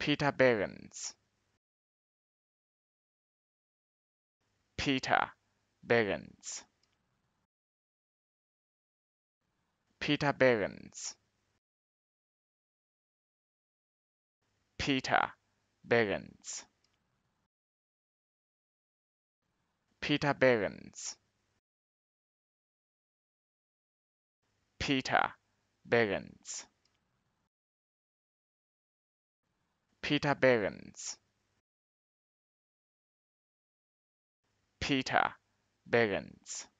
Peter Behrens, Peter Behrens, Peter Behrens, Peter Behrens, Peter Behrens, Peter Behrens, Peter Behrens, Peter Behrens.